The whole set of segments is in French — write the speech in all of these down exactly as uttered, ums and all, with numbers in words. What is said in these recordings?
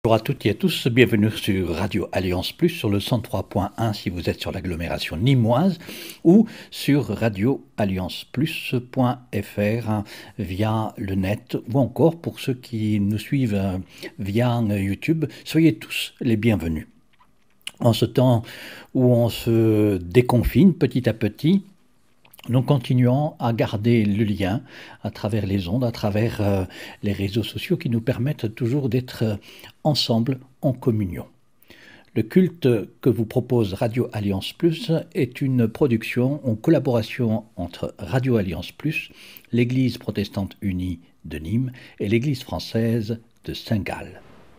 Bonjour à toutes et à tous, bienvenue sur Radio Alliance Plus sur le cent trois point un si vous êtes sur l'agglomération nîmoise ou sur radio alliance plus point f r via le net ou encore pour ceux qui nous suivent via YouTube, soyez tous les bienvenus. En ce temps où on se déconfine petit à petit, nous continuons à garder le lien à travers les ondes, à travers euh, les réseaux sociaux qui nous permettent toujours d'être euh, ensemble en communion. Le culte que vous propose Radio Alliance Plus est une production en collaboration entre Radio Alliance Plus, l'Église protestante unie de Nîmes et l'Église française de Saint-Gall.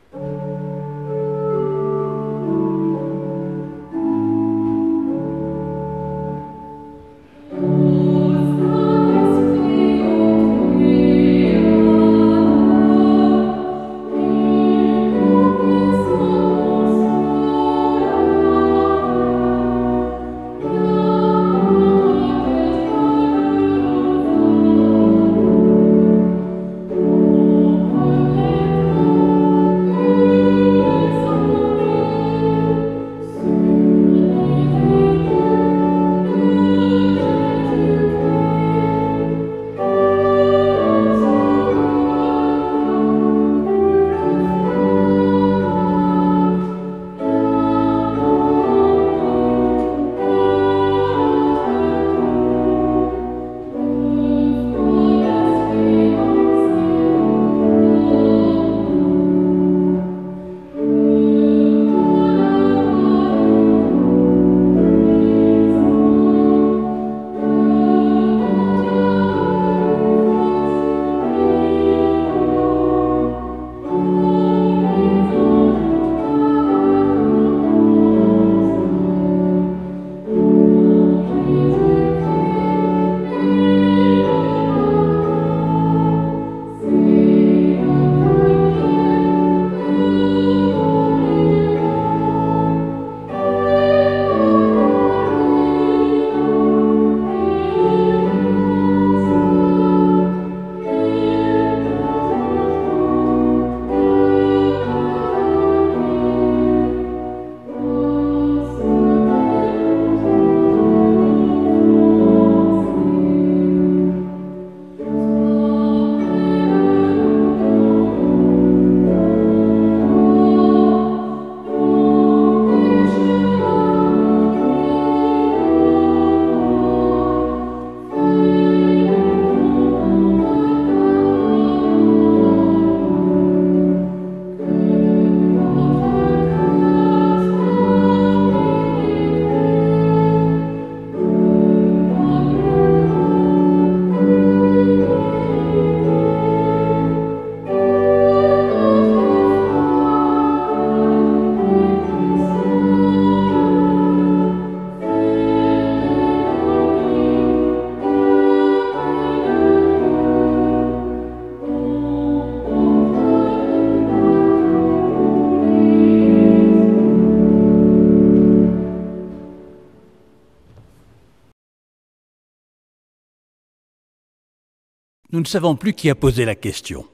Nous ne savons plus qui a posé la question.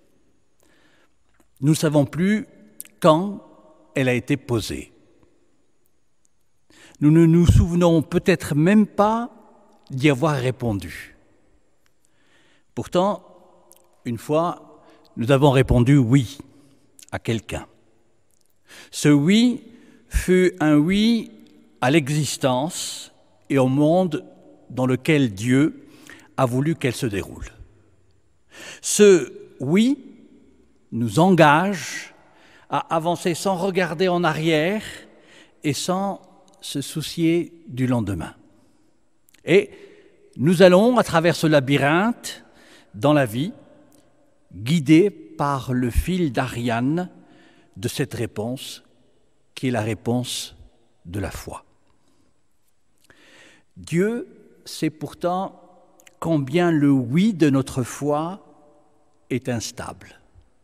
Nous ne savons plus quand elle a été posée. Nous ne nous souvenons peut-être même pas d'y avoir répondu. Pourtant, une fois, nous avons répondu oui à quelqu'un. Ce oui fut un oui à l'existence et au monde dans lequel Dieu a voulu qu'elle se déroule. Ce oui nous engage à avancer sans regarder en arrière et sans se soucier du lendemain. Et nous allons, à travers ce labyrinthe, dans la vie, guidés par le fil d'Ariane de cette réponse, qui est la réponse de la foi. Dieu sait pourtant combien le oui de notre foi est instable.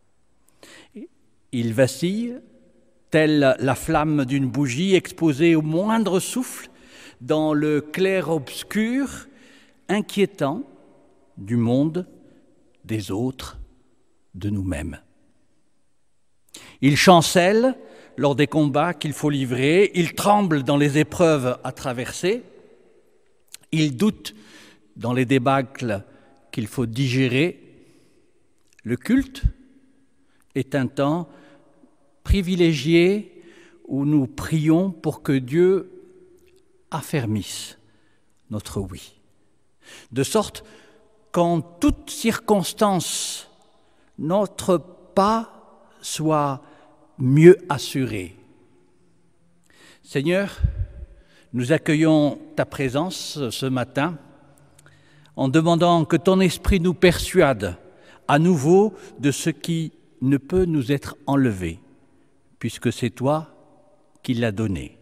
Il vacille, telle la flamme d'une bougie exposée au moindre souffle dans le clair-obscur inquiétant du monde, des autres, de nous-mêmes. Il chancelle lors des combats qu'il faut livrer, il tremble dans les épreuves à traverser, il doute dans les débâcles qu'il faut digérer. Le culte est un temps privilégié où nous prions pour que Dieu affermisse notre oui, de sorte qu'en toute circonstance, notre pas soit mieux assuré. Seigneur, nous accueillons ta présence ce matin en demandant que ton esprit nous persuade à nouveau de ce qui ne peut nous être enlevé, puisque c'est toi qui l'as donné.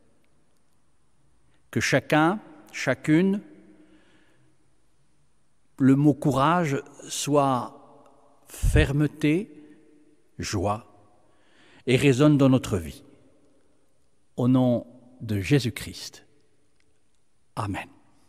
Que chacun, chacune, le mot courage soit fermeté, joie, et résonne dans notre vie. Au nom de Jésus-Christ. Amen.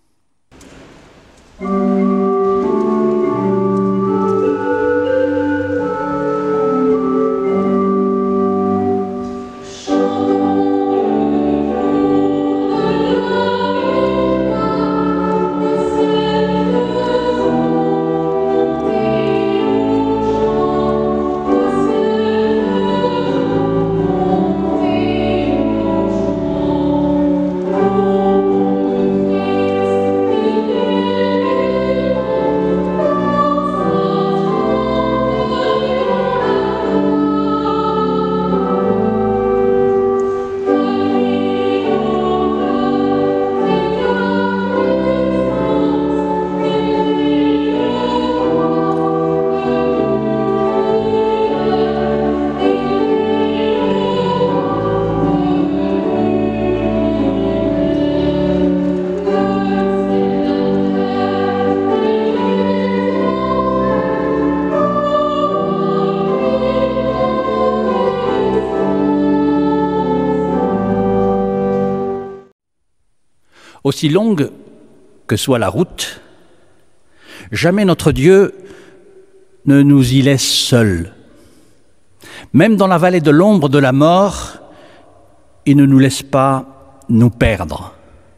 Aussi longue que soit la route, jamais notre Dieu ne nous y laisse seuls. Même dans la vallée de l'ombre de la mort, il ne nous laisse pas nous perdre.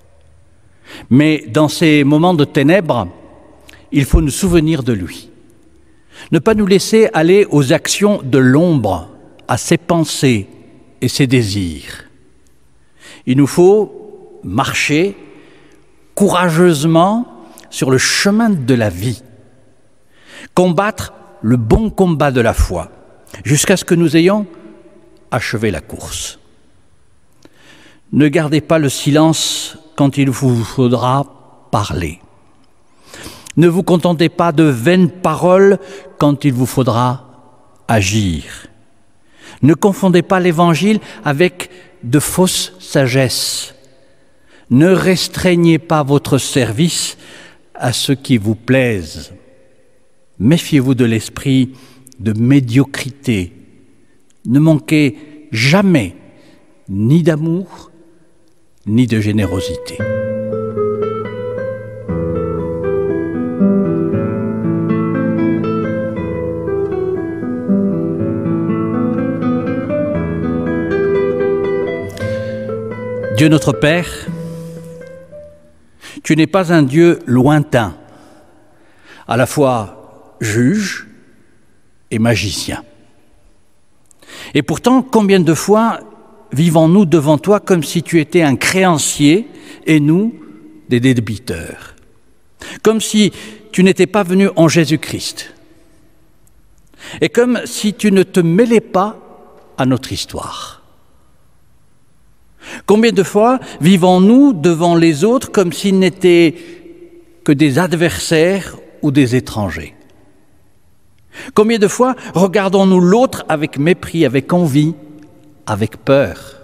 Mais dans ces moments de ténèbres, il faut nous souvenir de lui. Ne pas nous laisser aller aux actions de l'ombre, à ses pensées et ses désirs. Il nous faut marcher courageusement sur le chemin de la vie, combattre le bon combat de la foi, jusqu'à ce que nous ayons achevé la course. Ne gardez pas le silence quand il vous faudra parler. Ne vous contentez pas de vaines paroles quand il vous faudra agir. Ne confondez pas l'Évangile avec de fausses sagesses. Ne restreignez pas votre service à ce qui vous plaise. Méfiez-vous de l'esprit de médiocrité. Ne manquez jamais ni d'amour, ni de générosité. Dieu notre Père, tu n'es pas un Dieu lointain, à la fois juge et magicien. Et pourtant, combien de fois vivons-nous devant toi comme si tu étais un créancier et nous des débiteurs, comme si tu n'étais pas venu en Jésus-Christ, et comme si tu ne te mêlais pas à notre histoire. Combien de fois vivons-nous devant les autres comme s'ils n'étaient que des adversaires ou des étrangers? Combien de fois regardons-nous l'autre avec mépris, avec envie, avec peur?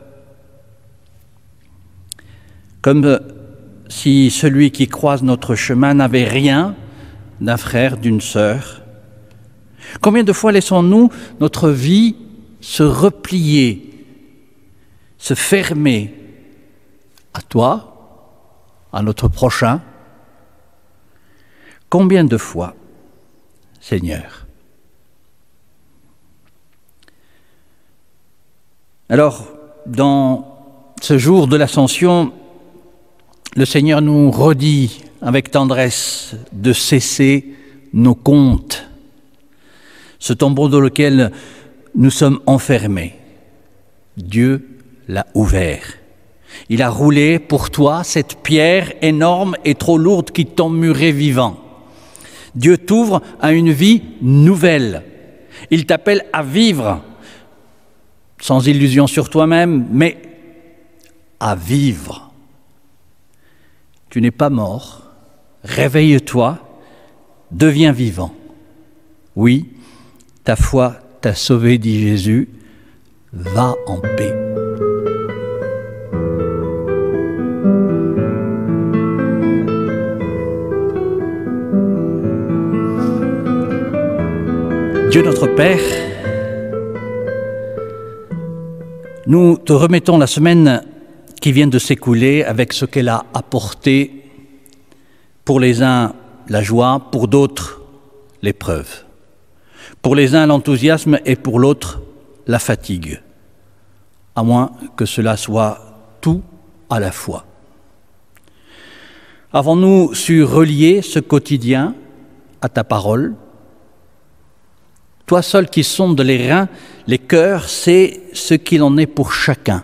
Comme si celui qui croise notre chemin n'avait rien d'un frère, d'une sœur. Combien de fois laissons-nous notre vie se replier, se fermer à toi, à notre prochain? Combien de fois, Seigneur? Alors, dans ce jour de l'Ascension, le Seigneur nous redit avec tendresse de cesser nos comptes, ce tombeau dans lequel nous sommes enfermés. Dieu l'a ouvert. Il a roulé pour toi cette pierre énorme et trop lourde qui t'emmurait vivant. Dieu t'ouvre à une vie nouvelle. Il t'appelle à vivre, sans illusion sur toi-même, mais à vivre. Tu n'es pas mort, réveille-toi, deviens vivant. Oui, ta foi t'a sauvé, dit Jésus, va en paix. Dieu notre Père, nous te remettons la semaine qui vient de s'écouler avec ce qu'elle a apporté, pour les uns la joie, pour d'autres l'épreuve, pour les uns l'enthousiasme et pour l'autre la fatigue, à moins que cela soit tout à la fois. Avons-nous su relier ce quotidien à ta parole ? Toi seul qui sondes les reins, les cœurs, sais ce qu'il en est pour chacun.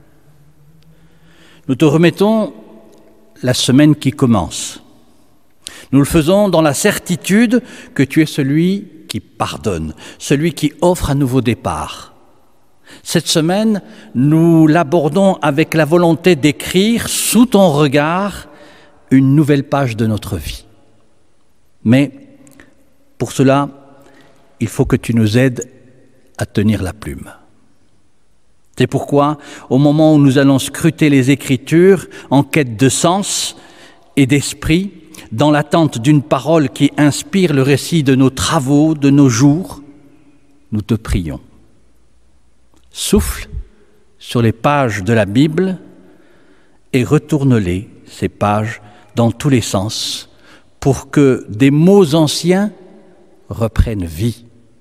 Nous te remettons la semaine qui commence. Nous le faisons dans la certitude que tu es celui qui pardonne, celui qui offre un nouveau départ. Cette semaine, nous l'abordons avec la volonté d'écrire sous ton regard une nouvelle page de notre vie. Mais pour cela, il faut que tu nous aides à tenir la plume. C'est pourquoi, au moment où nous allons scruter les Écritures en quête de sens et d'esprit, dans l'attente d'une parole qui inspire le récit de nos travaux, de nos jours, nous te prions. Souffle sur les pages de la Bible et retourne-les, ces pages, dans tous les sens, pour que des mots anciens reprennent vie.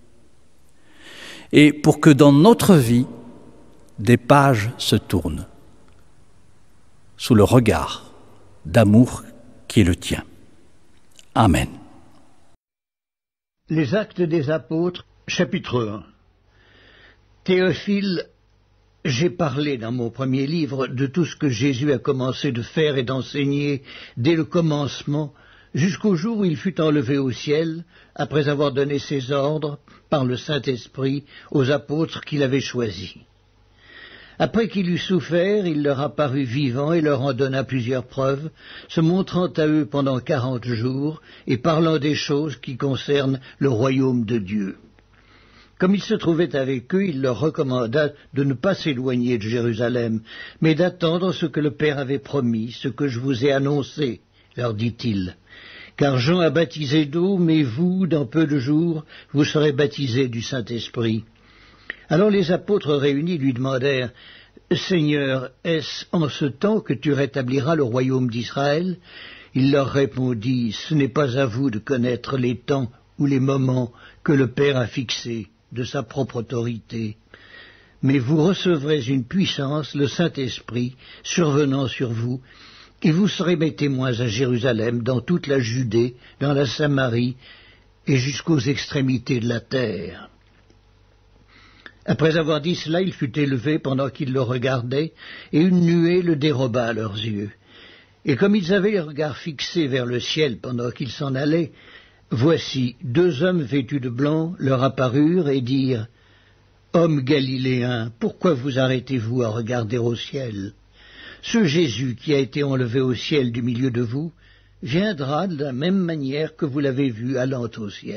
Et pour que dans notre vie, des pages se tournent sous le regard d'amour qui est le tien. Amen. Les Actes des Apôtres, chapitre un. Théophile, j'ai parlé dans mon premier livre de tout ce que Jésus a commencé de faire et d'enseigner dès le commencement, jusqu'au jour où il fut enlevé au ciel, après avoir donné ses ordres, par le Saint-Esprit, aux apôtres qu'il avait choisis. Après qu'il eut souffert, il leur apparut vivant et leur en donna plusieurs preuves, se montrant à eux pendant quarante jours et parlant des choses qui concernent le royaume de Dieu. Comme il se trouvait avec eux, il leur recommanda de ne pas s'éloigner de Jérusalem, mais d'attendre ce que le Père avait promis, ce que je vous ai annoncé, leur dit-il. Car Jean a baptisé d'eau, mais vous, dans peu de jours, vous serez baptisés du Saint-Esprit. Alors les apôtres réunis lui demandèrent, « Seigneur, est-ce en ce temps que tu rétabliras le royaume d'Israël ?» Il leur répondit, « Ce n'est pas à vous de connaître les temps ou les moments que le Père a fixés de sa propre autorité. Mais vous recevrez une puissance, le Saint-Esprit, survenant sur vous, et vous serez mes témoins à Jérusalem, dans toute la Judée, dans la Samarie, et jusqu'aux extrémités de la terre. » Après avoir dit cela, il fut élevé pendant qu'ils le regardaient, et une nuée le déroba à leurs yeux. Et comme ils avaient les regards fixés vers le ciel pendant qu'ils s'en allaient, voici, deux hommes vêtus de blanc leur apparurent et dirent, « Hommes galiléens, pourquoi vous arrêtez-vous à regarder au ciel ? Ce Jésus qui a été enlevé au ciel du milieu de vous, viendra de la même manière que vous l'avez vu allant au ciel. »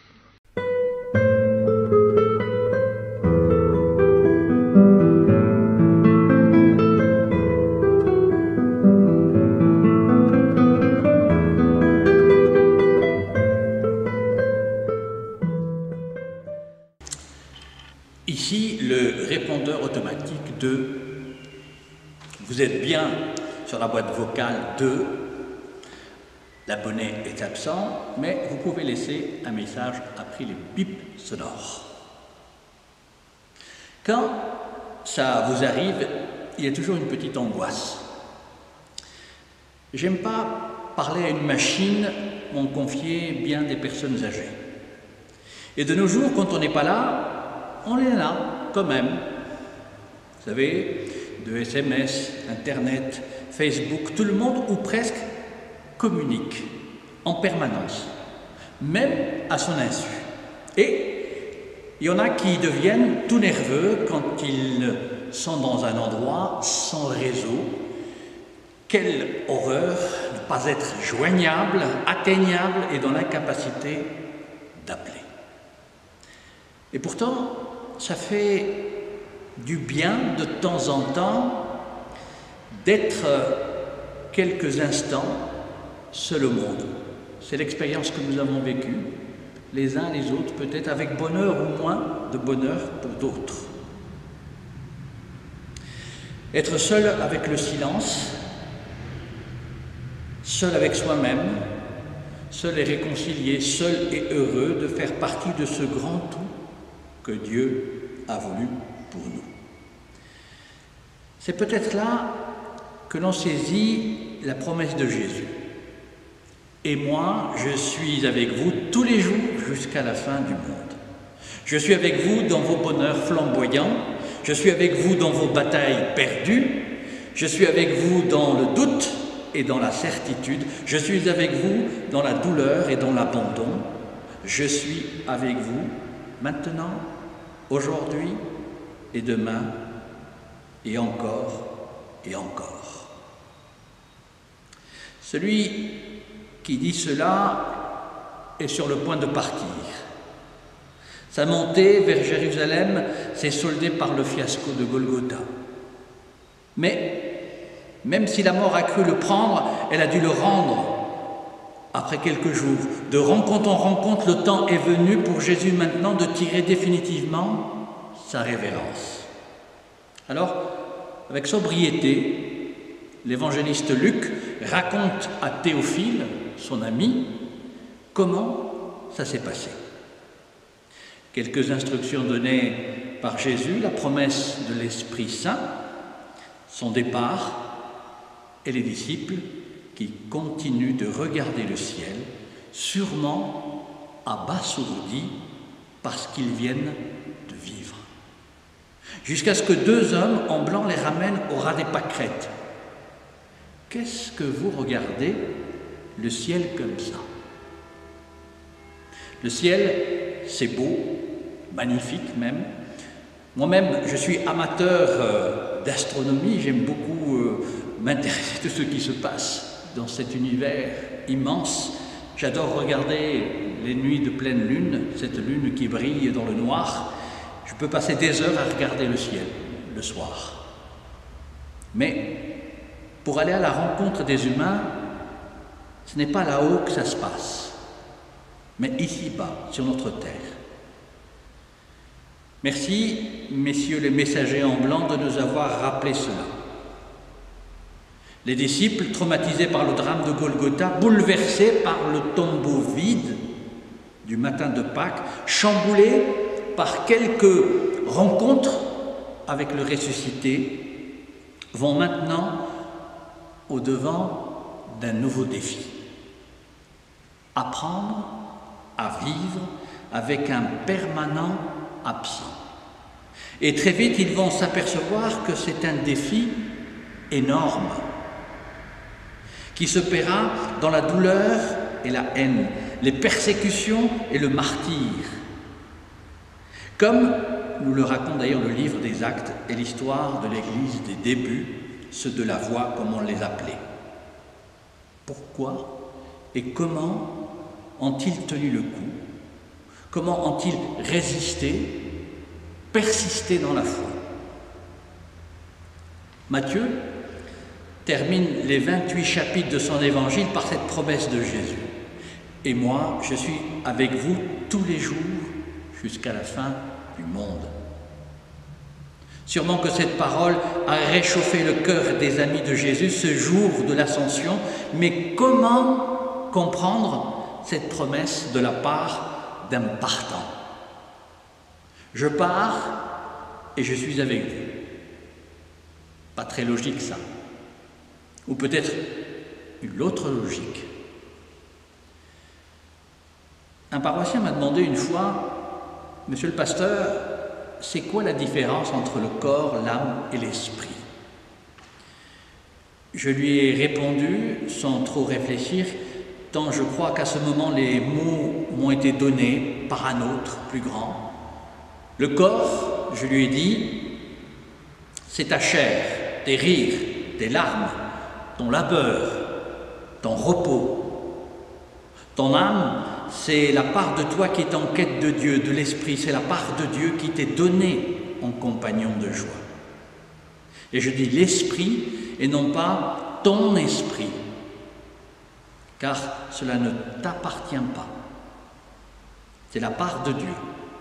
Ici, le répondeur automatique de « Vous êtes bien sur la boîte vocale de » l'abonné est absent, mais vous pouvez laisser un message après les bips sonores. Quand ça vous arrive, il y a toujours une petite angoisse. J'aime pas parler à une machine, m'ont confié bien des personnes âgées. Et de nos jours, quand on n'est pas là, on est là, quand même. Vous savez, de S M S, Internet, Facebook, tout le monde, ou presque, communique en permanence, même à son insu. Et il y en a qui deviennent tout nerveux quand ils sont dans un endroit sans réseau. Quelle horreur de ne pas être joignable, atteignable et dans l'incapacité d'appeler. Et pourtant, ça fait du bien de temps en temps d'être quelques instants seul au monde. C'est l'expérience que nous avons vécue, les uns les autres, peut-être avec bonheur ou moins de bonheur pour d'autres. Être seul avec le silence, seul avec soi-même, seul et réconcilié, seul et heureux de faire partie de ce grand tout que Dieu a voulu pour nous. C'est peut-être là que l'on saisit la promesse de Jésus. Et moi, je suis avec vous tous les jours jusqu'à la fin du monde. Je suis avec vous dans vos bonheurs flamboyants, je suis avec vous dans vos batailles perdues, je suis avec vous dans le doute et dans la certitude, je suis avec vous dans la douleur et dans l'abandon, je suis avec vous maintenant, aujourd'hui et demain, et encore et encore. Celui qui dit cela est sur le point de partir. Sa montée vers Jérusalem s'est soldée par le fiasco de Golgotha. Mais, même si la mort a cru le prendre, elle a dû le rendre après quelques jours. De rencontre en rencontre, le temps est venu pour Jésus maintenant de tirer définitivement sa révérence. Alors, avec sobriété, l'évangéliste Luc raconte à Théophile, son ami, comment ça s'est passé. Quelques instructions données par Jésus, la promesse de l'Esprit Saint, son départ et les disciples qui continuent de regarder le ciel, sûrement abasourdis parce qu'ils viennent de vivre. Jusqu'à ce que deux hommes en blanc les ramènent au ras des pâquerettes. Qu'est-ce que vous regardez le ciel comme ça? Le ciel, c'est beau, magnifique même. Moi-même, je suis amateur euh, d'astronomie, j'aime beaucoup euh, m'intéresser à tout ce qui se passe dans cet univers immense. J'adore regarder les nuits de pleine lune, cette lune qui brille dans le noir. Je peux passer des heures à regarder le ciel, le soir. Mais pour aller à la rencontre des humains, ce n'est pas là-haut que ça se passe, mais ici-bas, sur notre terre. Merci, messieurs les messagers en blanc, de nous avoir rappelé cela. Les disciples, traumatisés par le drame de Golgotha, bouleversés par le tombeau vide du matin de Pâques, chamboulés par quelques rencontres avec le ressuscité, vont maintenant au-devant d'un nouveau défi. Apprendre à vivre avec un permanent absent. Et très vite, ils vont s'apercevoir que c'est un défi énorme, qui se paiera dans la douleur et la haine, les persécutions et le martyre. Comme nous le raconte d'ailleurs le livre des Actes et l'histoire de l'Église des débuts, ceux de la voie comme on les appelait. Pourquoi et comment ont-ils tenu le coup? Comment ont-ils résisté, persisté dans la foi? Matthieu termine les vingt-huit chapitres de son évangile par cette promesse de Jésus. Et moi, je suis avec vous tous les jours jusqu'à la fin du monde. Sûrement que cette parole a réchauffé le cœur des amis de Jésus ce jour de l'Ascension, mais comment comprendre cette promesse de la part d'un partant? Je pars et je suis avec vous. Pas très logique ça. Ou peut-être une autre logique. Un paroissien m'a demandé une fois, « Monsieur le pasteur, c'est quoi la différence entre le corps, l'âme et l'esprit ?» Je lui ai répondu, sans trop réfléchir, tant je crois qu'à ce moment les mots m'ont été donnés par un autre, plus grand. Le corps, je lui ai dit, c'est ta chair, tes rires, tes larmes, ton labeur, ton repos. Ton âme, c'est la part de toi qui est en quête de Dieu, de l'Esprit, c'est la part de Dieu qui t'est donnée en compagnon de joie. Et je dis l'Esprit et non pas ton esprit, car cela ne t'appartient pas. C'est la part de Dieu.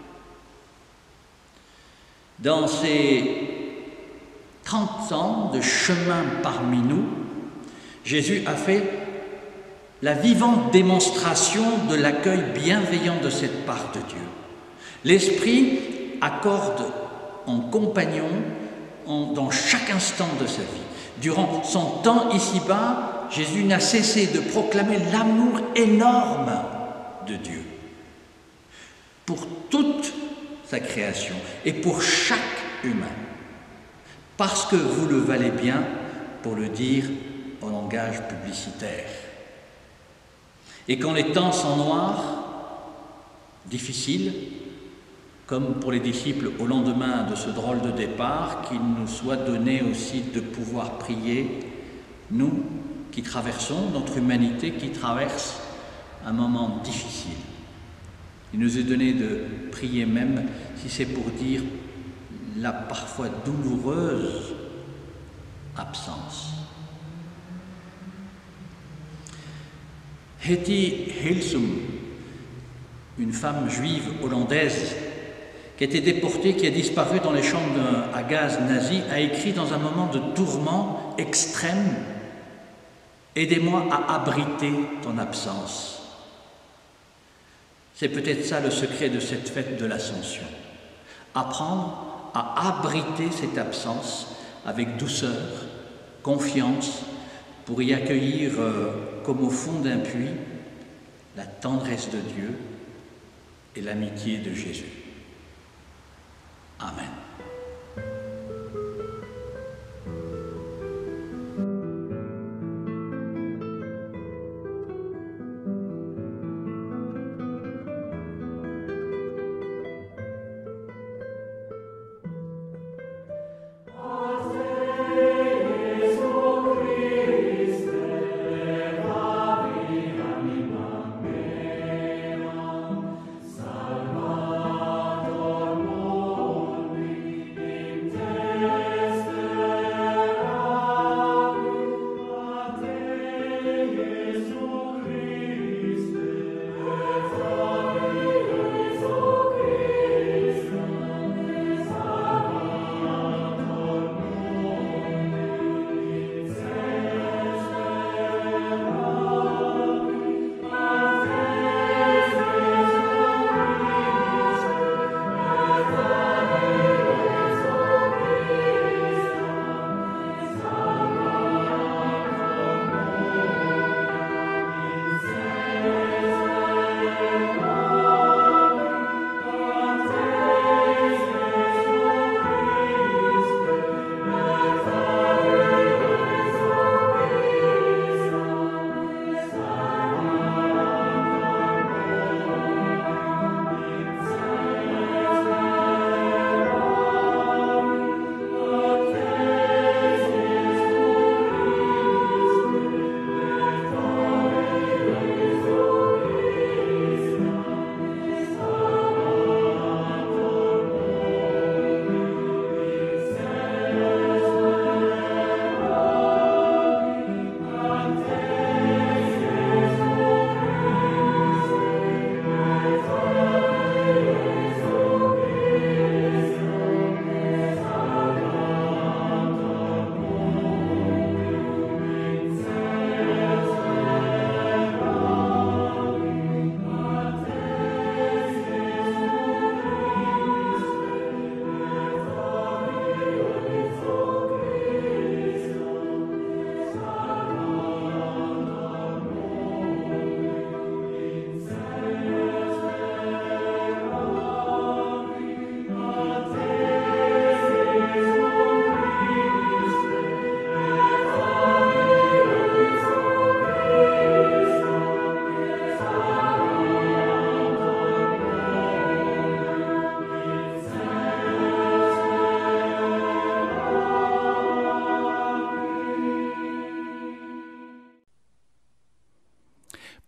Dans ces trente ans de chemin parmi nous, Jésus a fait la vivante démonstration de l'accueil bienveillant de cette part de Dieu. L'Esprit accorde en compagnon en, dans chaque instant de sa vie. Durant son temps ici-bas, Jésus n'a cessé de proclamer l'amour énorme de Dieu pour toute sa création et pour chaque humain, parce que vous le valez bien, pour le dire en langage publicitaire. Et quand les temps sont noirs, difficiles, comme pour les disciples au lendemain de ce drôle de départ, qu'il nous soit donné aussi de pouvoir prier, nous qui traversons, notre humanité qui traverse un moment difficile. Il nous est donné de prier même, si c'est pour dire la parfois douloureuse absence. Hetty Hilsum, une femme juive hollandaise qui a été déportée, qui a disparu dans les chambres à gaz nazis, a écrit dans un moment de tourment extrême « Aidez-moi à abriter ton absence ». C'est peut-être ça le secret de cette fête de l'Ascension. Apprendre à abriter cette absence avec douceur, confiance, pour y accueillir, euh, comme au fond d'un puits, la tendresse de Dieu et l'amitié de Jésus. Amen.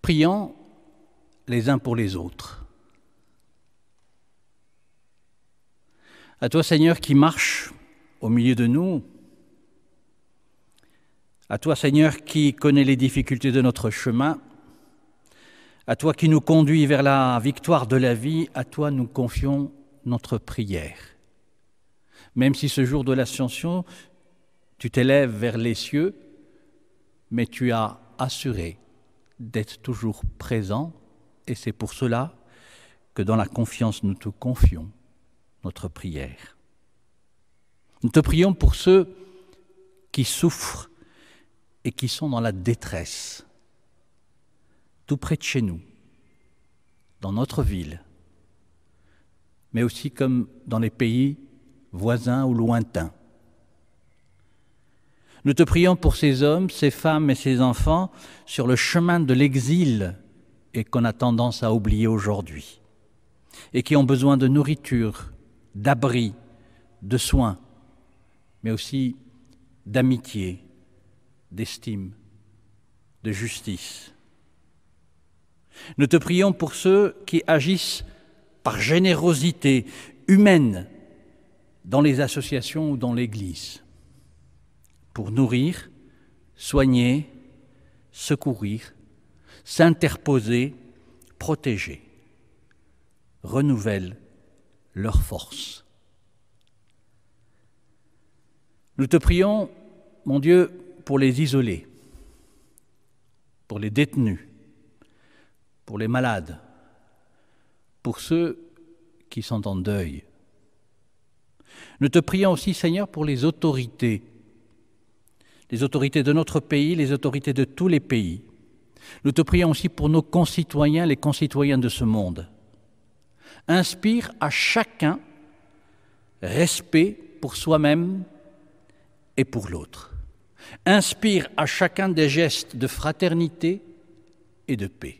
prions les uns pour les autres. À toi, Seigneur, qui marches au milieu de nous, à toi, Seigneur, qui connais les difficultés de notre chemin, à toi qui nous conduis vers la victoire de la vie, à toi nous confions notre prière. Même si ce jour de l'Ascension, tu t'élèves vers les cieux, mais tu as assuré d'être toujours présent, et c'est pour cela que dans la confiance nous te confions notre prière. Nous te prions pour ceux qui souffrent et qui sont dans la détresse, tout près de chez nous, dans notre ville, mais aussi comme dans les pays voisins ou lointains. Nous te prions pour ces hommes, ces femmes et ces enfants sur le chemin de l'exil et qu'on a tendance à oublier aujourd'hui, et qui ont besoin de nourriture, d'abri, de soins, mais aussi d'amitié, d'estime, de justice. Nous te prions pour ceux qui agissent par générosité humaine dans les associations ou dans l'Église, pour nourrir, soigner, secourir, s'interposer, protéger. Renouvelle leur force. Nous te prions, mon Dieu, pour les isolés, pour les détenus, pour les malades, pour ceux qui sont en deuil. Nous te prions aussi, Seigneur, pour les autorités, les autorités de notre pays, les autorités de tous les pays. Nous te prions aussi pour nos concitoyens, les concitoyens de ce monde. Inspire à chacun respect pour soi-même et pour l'autre. Inspire à chacun des gestes de fraternité et de paix.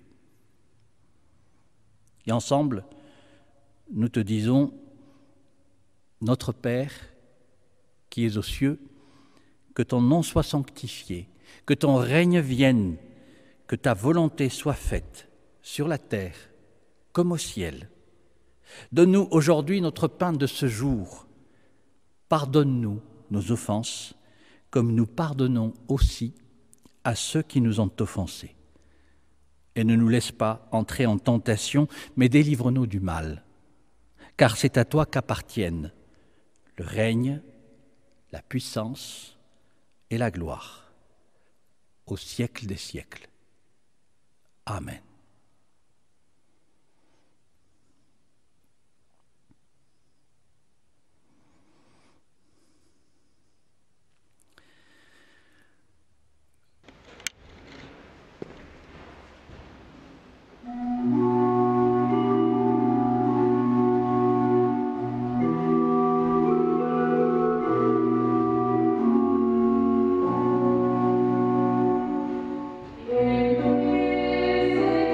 Et ensemble, nous te disons, notre Père, qui es aux cieux, que ton nom soit sanctifié, que ton règne vienne, que ta volonté soit faite sur la terre comme au ciel. Donne-nous aujourd'hui notre pain de ce jour. Pardonne-nous nos offenses, comme nous pardonnons aussi à ceux qui nous ont offensés. Et ne nous laisse pas entrer en tentation, mais délivre-nous du mal. Car c'est à toi qu'appartiennent le règne, la puissance et la gloire, au siècle des siècles. Amen. Amen.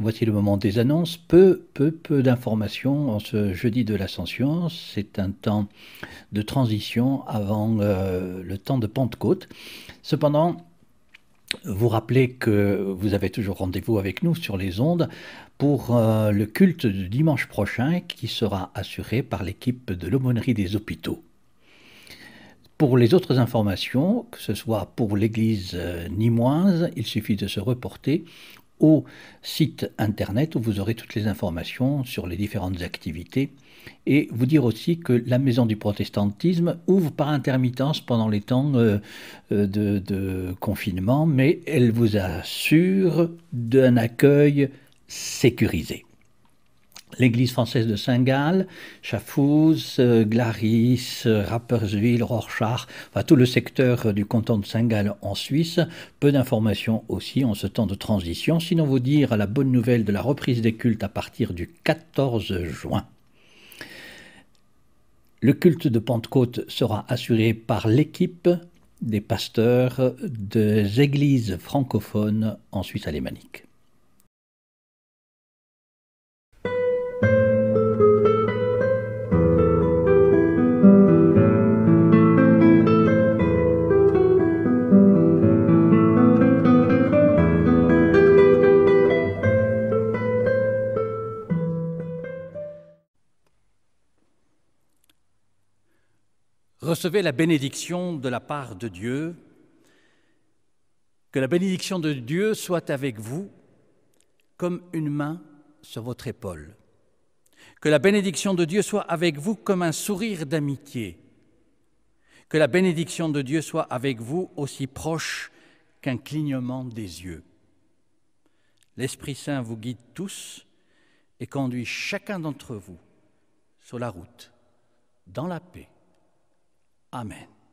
Voici le moment des annonces. Peu, peu, peu d'informations en ce jeudi de l'Ascension. C'est un temps de transition avant euh, le temps de Pentecôte. Cependant, vous rappelez que vous avez toujours rendez-vous avec nous sur les ondes pour euh, le culte du dimanche prochain qui sera assuré par l'équipe de l'aumônerie des hôpitaux. Pour les autres informations, que ce soit pour l'église euh, nîmoise, il suffit de se reporter au site internet où vous aurez toutes les informations sur les différentes activités et vous dire aussi que la Maison du Protestantisme ouvre par intermittence pendant les temps euh, de, de confinement, mais elle vous assure d'un accueil sécurisé. L'église française de Saint-Gall, Chafouz, Glaris, Rapperswil, Rorschach, enfin tout le secteur du canton de Saint-Gall en Suisse. Peu d'informations aussi en ce temps de transition, sinon vous dire la bonne nouvelle de la reprise des cultes à partir du quatorze juin. Le culte de Pentecôte sera assuré par l'équipe des pasteurs des églises francophones en Suisse alémanique. Recevez la bénédiction de la part de Dieu. Que la bénédiction de Dieu soit avec vous comme une main sur votre épaule. Que la bénédiction de Dieu soit avec vous comme un sourire d'amitié. Que la bénédiction de Dieu soit avec vous aussi proche qu'un clignement des yeux. L'Esprit Saint vous guide tous et conduit chacun d'entre vous sur la route, dans la paix. Amen.